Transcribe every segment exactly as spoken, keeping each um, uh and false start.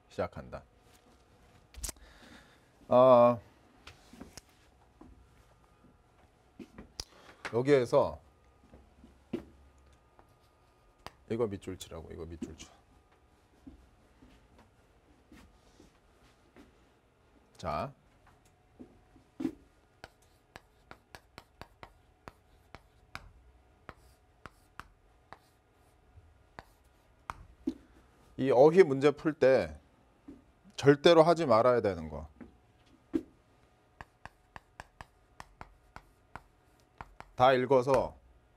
시작한다. 아, 여기에서 이거 밑줄 치라고. 이거 밑줄 쳐. 자, 이 어휘 문제 풀 때 절대로 하지 말아야 되는 거. 다 읽어서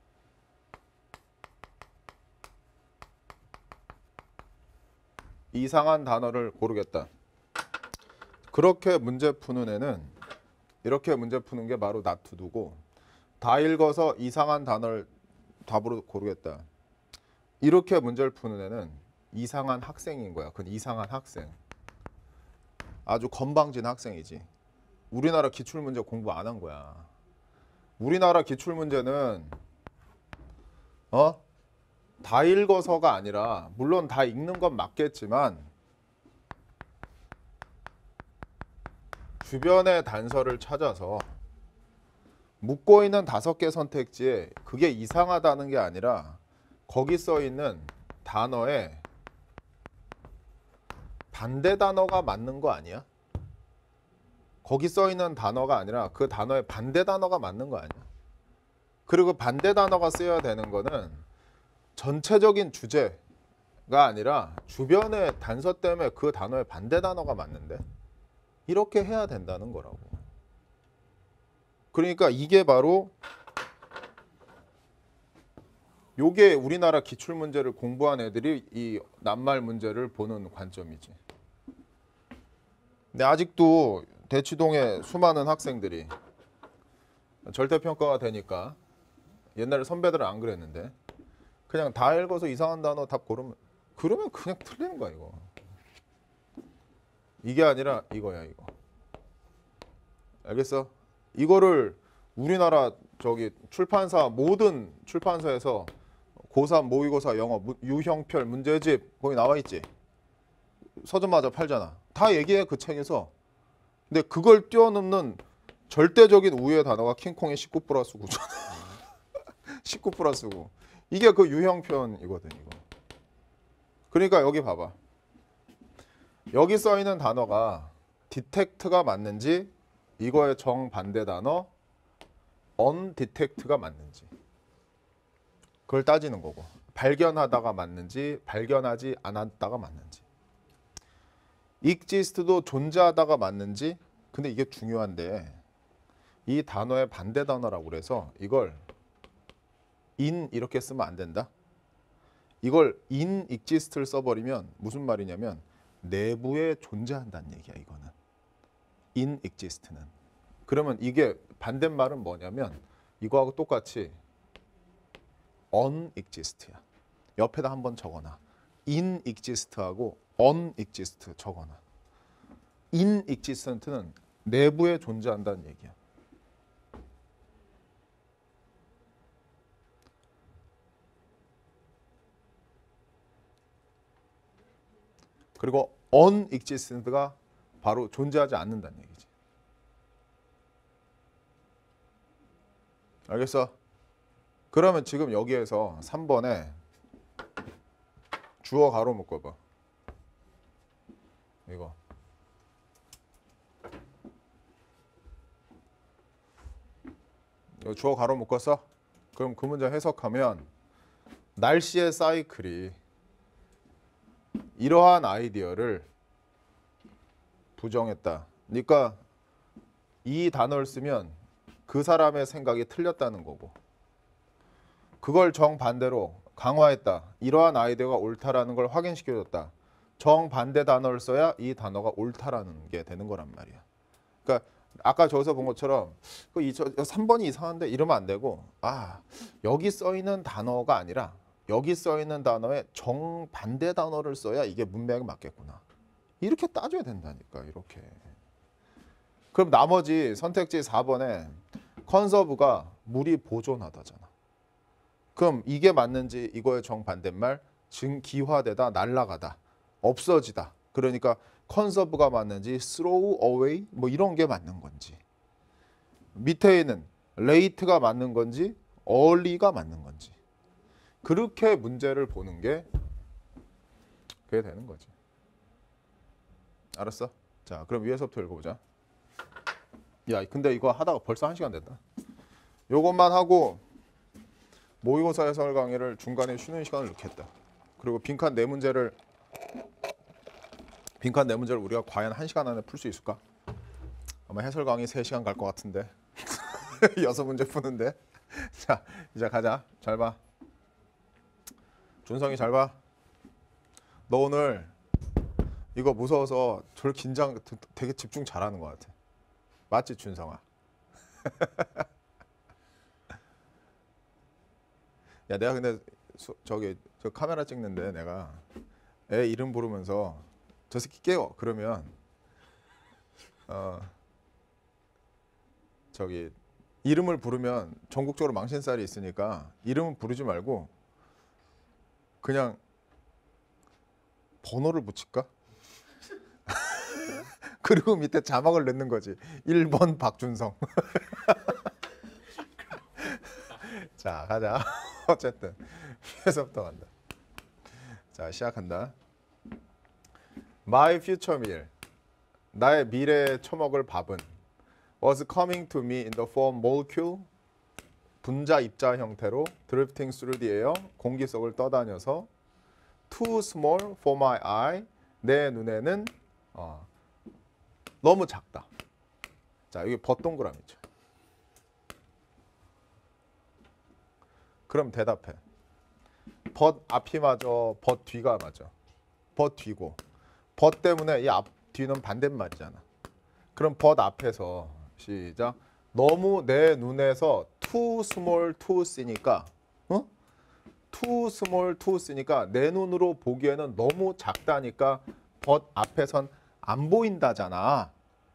이상한 단어를 고르겠다. 그렇게 문제 푸는 애는 이렇게 문제 푸는 게 바로 놔두고, 다 읽어서 이상한 단어를 답으로 고르겠다. 이렇게 문제를 푸는 애는 이상한 학생인 거야. 그건 이상한 학생. 아주 건방진 학생이지. 우리나라 기출문제 공부 안 한 거야. 우리나라 기출문제는 어? 다 읽어서가 아니라, 물론 다 읽는 건 맞겠지만 주변의 단서를 찾아서 묻고 있는 다섯 개 선택지에 그게 이상하다는 게 아니라 거기 써 있는 단어에 반대 단어가 맞는 거 아니야? 거기 써 있는 단어가 아니라 그 단어의 반대 단어가 맞는 거 아니야? 그리고 반대 단어가 쓰여야 되는 거는 전체적인 주제가 아니라 주변의 단서 때문에 그 단어의 반대 단어가 맞는데, 이렇게 해야 된다는 거라고. 그러니까 이게 바로 요게 우리나라 기출문제를 공부한 애들이 이 낱말 문제를 보는 관점이지. 근데 아직도 대치동의 수많은 학생들이 절대평가가 되니까, 옛날에 선배들은 안 그랬는데 그냥 다 읽어서 이상한 단어 답 고르면, 그러면 그냥 틀리는 거야 이거. 이게 아니라 이거야 이거. 알겠어? 이거를 우리나라 저기 출판사, 모든 출판사에서 고삼, 모의고사, 영어, 유형별, 문제집 거기 나와 있지. 서점마저 팔잖아. 다 얘기해 그 책에서. 근데 그걸 뛰어넘는 절대적인 우위의 단어가 킹콩의 십구 플러스 구잖아. 십구 플러스 구. 이게 그 유형편이거든 이거. 그러니까 여기 봐봐. 여기 써 있는 단어가 detect가 맞는지, 이거의 정반대 단어 undetect가 맞는지, 그걸 따지는 거고, 발견하다가 맞는지 발견하지 않았다가 맞는지, exist도 존재하다가 맞는지. 근데 이게 중요한데 이 단어의 반대 단어라고 그래서 이걸 in 이렇게 쓰면 안 된다. 이걸 in exist를 써버리면 무슨 말이냐면 내부에 존재한다는 얘기야 이거는. in exist는. 그러면 이게 반대말은 뭐냐면 이거하고 똑같이 unexist야. 옆에다 한번 적어놔. in exist하고 unexist 적어놔. in exist는 내부에 존재한다는 얘기야. 그리고 unexist가 바로 존재하지 않는다는 얘기지. 알겠어? 그러면 지금 여기에서 삼 번에 주어 가로 묶어봐. 이거. 이거 주어 가로 묶었어? 그럼 그 문제 해석하면 날씨의 사이클이 이러한 아이디어를 부정했다. 그러니까 이 단어를 쓰면 그 사람의 생각이 틀렸다는 거고, 그걸 정반대로 강화했다. 이러한 아이디어가 옳다라는 걸 확인시켜줬다. 정반대 단어를 써야 이 단어가 옳다라는 게 되는 거란 말이야. 그러니까 아까 저기서 본 것처럼 그 이, 저, 삼 번이 이상한데 이러면 안 되고, 아 여기 써 있는 단어가 아니라 여기 써 있는 단어에 정반대 단어를 써야 이게 문맥에 맞겠구나. 이렇게 따져야 된다니까. 이렇게. 그럼 나머지 선택지 사 번에 컨서브가 물이 보존하다잖아. 그럼 이게 맞는지, 이거의 정반대말 증기화되다, 날아가다, 없어지다, 그러니까 conserve가 맞는지 throw away 뭐 이런 게 맞는 건지 밑에 있는 late가 맞는 건지 early가 맞는 건지 그렇게 문제를 보는 게 그게 되는 거지. 알았어? 자, 그럼 위에서부터 읽어보자. 야, 근데 이거 하다가 벌써 한 시간 됐다. 요것만 하고 모의고사 해설 강의를 중간에 쉬는 시간을 넣겠다. 그리고 빈칸 네 문제를 빈칸 네 문제를 우리가 과연 한 시간 안에 풀 수 있을까? 아마 해설 강의 세 시간 갈 것 같은데. 여섯 문제 푸는데. 자, 이제 가자. 잘 봐. 준성이 잘 봐. 너 오늘 이거 무서워서 절 긴장 되게 집중 잘하는 것 같아. 맞지, 준성아? 야, 내가 근데 수, 저기 저 카메라 찍는데 내가 애 이름 부르면서 저 새끼 깨워. 그러면 어 저기 이름을 부르면 전국적으로 망신살이 있으니까 이름은 부르지 말고 그냥 번호를 붙일까? 그리고 밑에 자막을 넣는 거지. 일 번 박준성. 자, 가자. 어쨌든 위에서부터 간다. 자, 시작한다. My future meal. 나의 미래에 처먹을 밥은 was coming to me in the form molecule. 분자 입자 형태로 drifting through the air. 공기 속을 떠다녀서 too small for my eye. 내 눈에는 어, 너무 작다. 자, 여기 벗 동그라미죠. 그럼 대답해. 벗 앞이 맞아, 벗 뒤가 맞아. 벗 뒤고. 벗 때문에 이 앞 뒤는 반대말이잖아. 그럼 벗 앞에서 시작. 너무 내 눈에서 too small, too 쓰니까 어? too small, too 쓰니까 내 눈으로 보기에는 너무 작다니까 벗 앞에선 안 보인다잖아.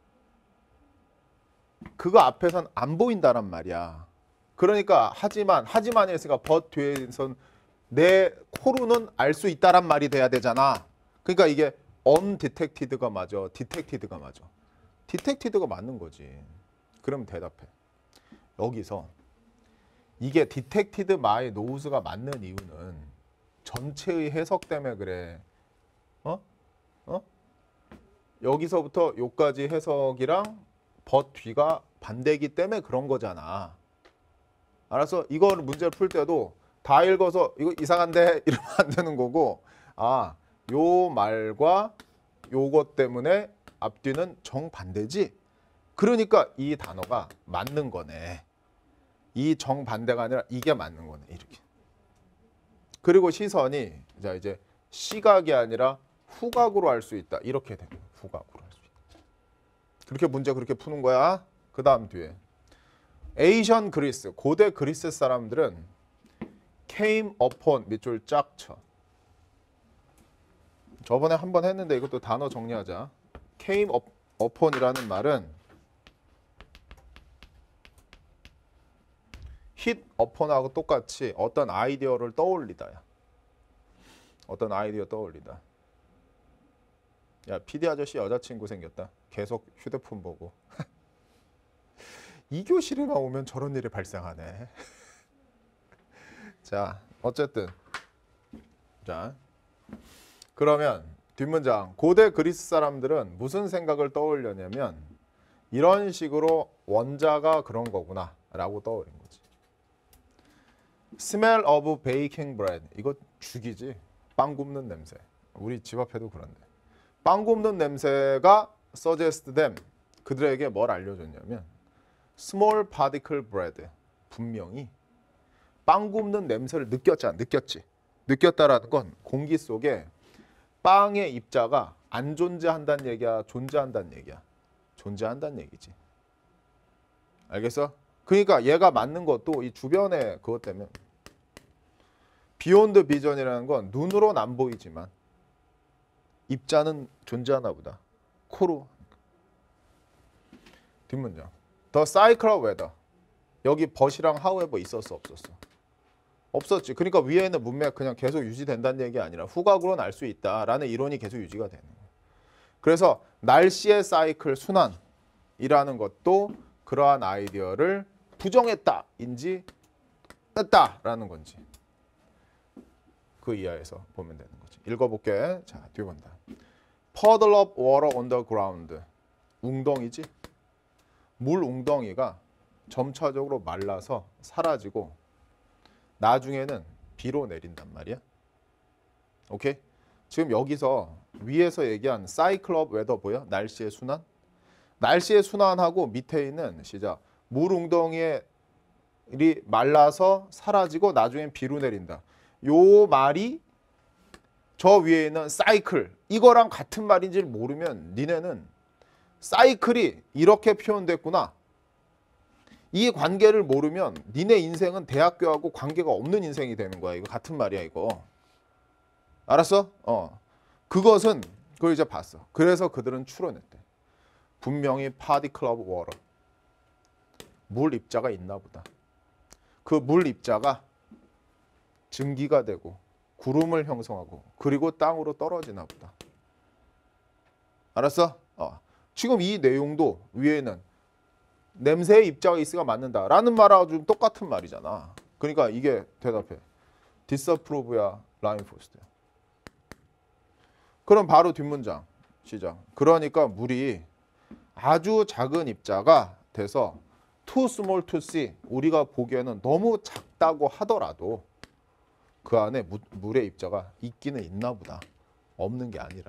그거 앞에선 안 보인다란 말이야. 그러니까 하지만 하지만이 있으니까 벗 뒤에선 내 코로는 알 수 있다란 말이 돼야 되잖아. 그러니까 이게 undetected가 맞아, detected가 맞아. detected가 맞는 거지. 그럼 대답해. 여기서 이게 detected by knows가 맞는 이유는 전체의 해석 때문에 그래. 어? 어? 여기서부터 여기까지 해석이랑 벗 뒤가 반대이기 때문에 그런 거잖아. 알았어? 이거를 문제를 풀 때도 다 읽어서 이거 이상한데 이러면 안 되는 거고, 아, 요 말과 요것 때문에 앞뒤는 정반대지. 그러니까 이 단어가 맞는 거네. 이 정반대가 아니라 이게 맞는 거네. 이렇게. 그리고 시선이 자 이제 시각이 아니라 후각으로 할 수 있다. 이렇게 됩니다. 후각으로 할 수 있다. 그렇게 문제 그렇게 푸는 거야. 그 다음 뒤에 에이션 그리스, 고대 그리스 사람들은 came upon 밑줄 쫙 쳐. 저번에 한 번 했는데 이것도 단어 정리하자. came upon이라는 말은 hit upon하고 똑같이 어떤 아이디어를 떠올리다야. 어떤 아이디어 떠올리다. 야, 피디 아저씨 여자친구 생겼다. 계속 휴대폰 보고. 이 교실에만 오면 저런 일이 발생하네. 자, 어쨌든 자, 그러면 뒷문장. 고대 그리스 사람들은 무슨 생각을 떠올렸냐면 이런 식으로 원자가 그런 거구나 라고 떠올린 거지. Smell of baking bread. 이거 죽이지. 빵 굽는 냄새. 우리 집 앞에도 그런데. 빵 굽는 냄새가 suggest them. 그들에게 뭘 알려줬냐면 small particle bread. 분명히 빵 굽는 냄새를 느꼈잖아. 느꼈지. 느꼈다라는 건 공기 속에 빵의 입자가 안 존재한다는 얘기야? 존재한다는 얘기야? 존재한다는 얘기지. 알겠어? 그러니까 얘가 맞는 것도 이 주변에 그것 때문에 비욘드 비전이라는 건 눈으로는 안 보이지만 입자는 존재하나 보다. 코로. 뒷문장. The cycle of weather. 여기 but이랑 however 있었어 없었어? 없었지. 그러니까 위에 있는 문맥 그냥 계속 유지된다는 얘기 아니라 후각으로는 알 수 있다라는 이론이 계속 유지가 되는 거야. 그래서 날씨의 사이클 순환이라는 것도 그러한 아이디어를 부정했다인지 했다라는 건지 그 이하에서 보면 되는 거지. 읽어볼게. 자, 뒤에 본다. Puddle of water on the ground. 웅덩이지? 물 웅덩이가 점차적으로 말라서 사라지고 나중에는 비로 내린단 말이야. 오케이? 지금 여기서 위에서 얘기한 Cycle of Weather 보여? 날씨의 순환? 날씨의 순환하고 밑에 있는 시작. 물 웅덩이에 말라서 사라지고 나중엔 비로 내린다. 요 말이 저 위에 있는 사이클 이거랑 같은 말인지를 모르면 니네는 사이클이 이렇게 표현됐구나. 이 관계를 모르면 니네 인생은 대학교하고 관계가 없는 인생이 되는 거야. 이거 같은 말이야 이거. 알았어? 어. 그것은 그걸 이제 봤어. 그래서 그들은 추론했대. 분명히 particle of water. 물 입자가 있나 보다. 그 물 입자가 증기가 되고 구름을 형성하고 그리고 땅으로 떨어지나 보다. 알았어? 어. 지금 이 내용도 위에는 냄새의 입자가 있으가 맞는다라는 말하고 좀 똑같은 말이잖아. 그러니까 이게 대답해. disapprove야, reinforced야. 그럼 바로 뒷문장 시작. 그러니까 물이 아주 작은 입자가 돼서 too small to see 우리가 보기에는 너무 작다고 하더라도 그 안에 무, 물의 입자가 있기는 있나 보다. 없는 게 아니라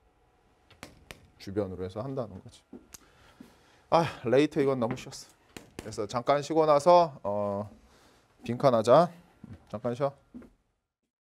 주변으로 해서 한다는 거지. 아, 레이트 이건 너무 쉬웠어. 그래서 잠깐 쉬고 나서 어, 빈칸하자. 잠깐 쉬어.